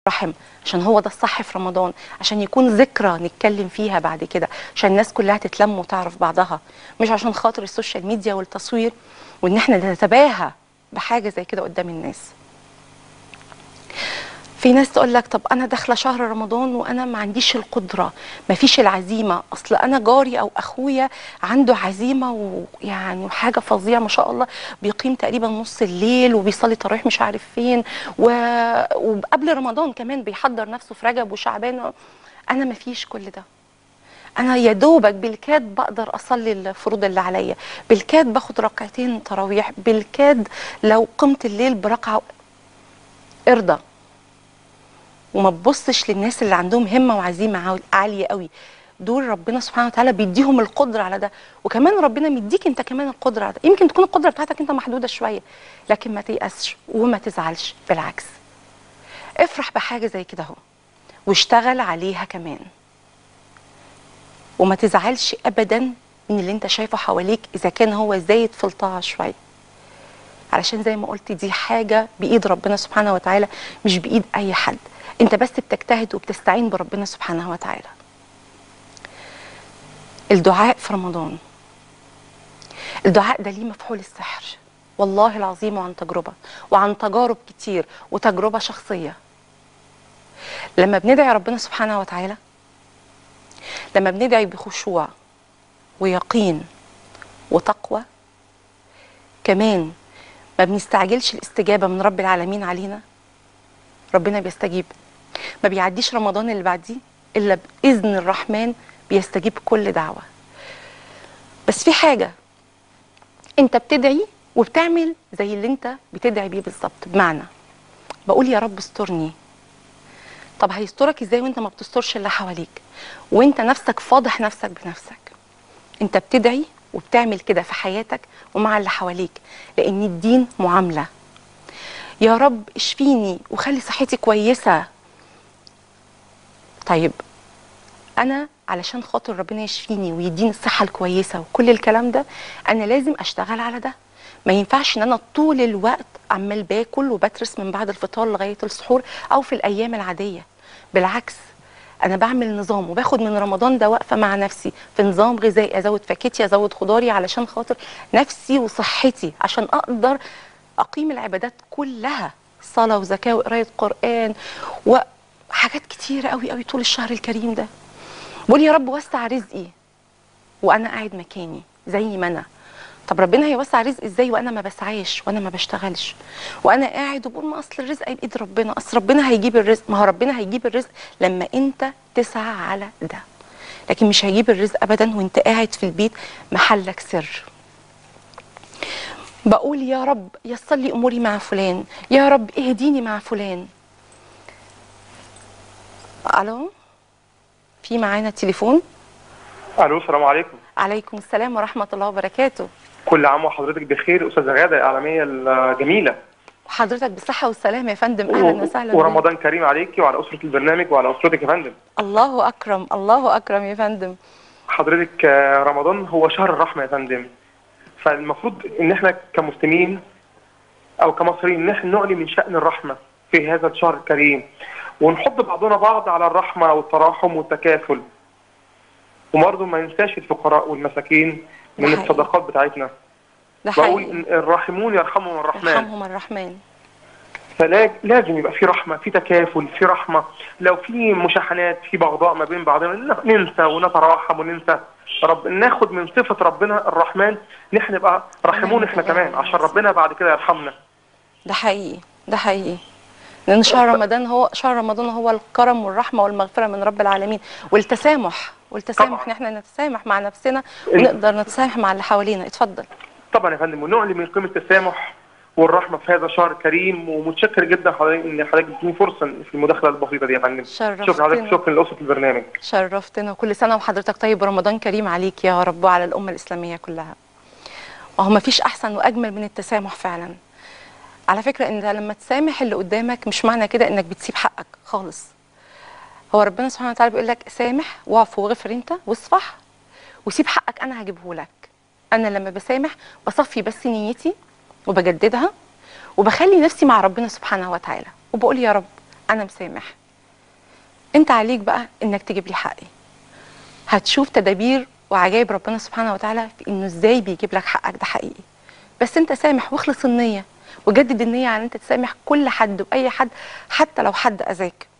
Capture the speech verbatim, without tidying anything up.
رحم، عشان هو ده الصح في رمضان، عشان يكون ذكرى نتكلم فيها بعد كده، عشان الناس كلها تتلم وتعرف بعضها، مش عشان خاطر السوشيال ميديا والتصوير وان احنا نتباهى بحاجه زي كده قدام الناس. في ناس تقول لك طب انا داخله شهر رمضان وانا ما عنديش القدره، ما فيش العزيمه، اصل انا جاري او اخويا عنده عزيمه ويعني وحاجه فظيعه ما شاء الله، بيقيم تقريبا نص الليل وبيصلي تراويح مش عارف فين و... وقبل رمضان كمان بيحضر نفسه في رجب وشعبان. انا ما فيش كل ده، انا يا دوبك بالكاد بقدر اصلي الفروض اللي عليا، بالكاد باخد ركعتين تراويح، بالكاد لو قمت الليل بركعه. ارضى وما تبصش للناس اللي عندهم همه وعزيمه عاليه قوي، دول ربنا سبحانه وتعالى بيديهم القدره على ده، وكمان ربنا مديك انت كمان القدره على ده. يمكن تكون القدره بتاعتك انت محدوده شويه، لكن ما تيأسش وما تزعلش، بالعكس افرح بحاجه زي كده اهو واشتغل عليها كمان، وما تزعلش ابدا من اللي انت شايفه حواليك اذا كان هو زايد في الطاعه شويه، علشان زي ما قلت دي حاجه بايد ربنا سبحانه وتعالى مش بايد اي حد، انت بس بتجتهد وبتستعين بربنا سبحانه وتعالى. الدعاء في رمضان، الدعاء ده ليه مفعول السحر والله العظيم، وعن تجربه وعن تجارب كتير وتجربه شخصيه. لما بندعي ربنا سبحانه وتعالى، لما بندعي بخشوع ويقين وتقوى، كمان ما بنستعجلش الاستجابه من رب العالمين علينا، ربنا بيستجيب. ما بيعديش رمضان اللي بعديه الا باذن الرحمن بيستجيب كل دعوه. بس في حاجه، انت بتدعي وبتعمل زي اللي انت بتدعي بيه بالظبط، بمعنى بقول يا رب استرني. طب هيسترك ازاي وانت ما بتسترش اللي حواليك وانت نفسك فاضح نفسك بنفسك؟ انت بتدعي وبتعمل كده في حياتك ومع اللي حواليك، لان الدين معامله. يا رب اشفيني وخلي صحتي كويسه. طيب انا علشان خاطر ربنا يشفيني ويديني الصحه الكويسه وكل الكلام ده، انا لازم اشتغل على ده. ما ينفعش ان انا طول الوقت عمال باكل وبترس من بعد الفطار لغايه السحور او في الايام العاديه. بالعكس انا بعمل نظام وباخد من رمضان ده وقفه مع نفسي في نظام غذائي، ازود فاكهتي ازود خضاري علشان خاطر نفسي وصحتي، عشان اقدر اقيم العبادات كلها، صلاه وزكاه وقرايه قران وحاجات كتيره قوي قوي طول الشهر الكريم ده. بقول يا رب وسع رزقي وانا قاعد مكاني زي ما انا. طب ربنا هيوسع رزقي ازاي وانا ما بسعاش وانا ما بشتغلش وانا قاعد وبقول ما اصل الرزق بايد ربنا، اصل ربنا هيجيب الرزق؟ ما هو ربنا هيجيب الرزق لما انت تسعى على ده، لكن مش هيجيب الرزق ابدا وانت قاعد في البيت محلك سر. بقول يا رب يسر لي اموري مع فلان، يا رب اهديني مع فلان. الو، في معانا تليفون. الو، السلام عليكم. عليكم السلام ورحمه الله وبركاته. كل عام وحضرتك بخير استاذه غاده الاعلاميه الجميله. وحضرتك بالصحه والسلامه يا فندم، اهلا وسهلا بيك. ورمضان كريم عليكي وعلى اسره البرنامج وعلى اسرتك يا فندم. الله اكرم، الله اكرم يا فندم. حضرتك رمضان هو شهر الرحمه يا فندم، فالمفروض ان احنا كمسلمين او كمصريين ان احنا نعلي من شان الرحمه في هذا الشهر الكريم، ونحض بعضنا بعض على الرحمه والتراحم والتكافل، وبرضه ما ننساش الفقراء والمساكين من الصدقات بتاعتنا. ده حقيقي. بقول الراحمون يرحمهم الرحمن. يرحمهم الرحمن. فلازم يبقى في رحمه، في تكافل، في رحمه. لو في مشاحنات، في بغضاء ما بين بعضنا، ننسى ونتراحم وننسى رب، ناخد من صفه ربنا الرحمن، نحن نبقى رحمون احنا كمان عشان ربنا بعد كده يرحمنا. ده حقيقي، ده حقيقي. لان شهر رمضان هو شهر رمضان هو الكرم والرحمه والمغفره من رب العالمين والتسامح، والتسامح ان احنا نتسامح مع نفسنا ونقدر نتسامح مع اللي حوالينا. اتفضل. طبعا يا فندم، ونعلي من قيمه التسامح والرحمه في هذا الشهر الكريم، ومتشكر جدا حضرتك ان حضرتك اديتني فرصه في المداخله البسيطه دي يا فندم. شرفتنا. شكرا حضرتك، شكرا لاسره البرنامج. شرفتنا، وكل سنه وحضرتك طيب ورمضان كريم عليك يا رب وعلى الامه الاسلاميه كلها. وهو ما فيش احسن واجمل من التسامح فعلا. على فكره ان لما تسامح اللي قدامك مش معنى كده انك بتسيب حقك خالص. هو ربنا سبحانه وتعالى بيقول لك سامح واعف واغفر انت واصفح وسيب حقك انا هجيبه لك. انا لما بسامح بصفي بس نيتي وبجددها وبخلي نفسي مع ربنا سبحانه وتعالى وبقول يا رب انا مسامح. انت عليك بقى انك تجيب لي حقي. هتشوف تدابير وعجائب ربنا سبحانه وتعالى في انه ازاي بيجيب لك حقك، ده حقيقي. بس انت سامح واخلص النيه، وجدد النيه على ان انت تسامح كل حد واي حد، حتى لو حد اذاك.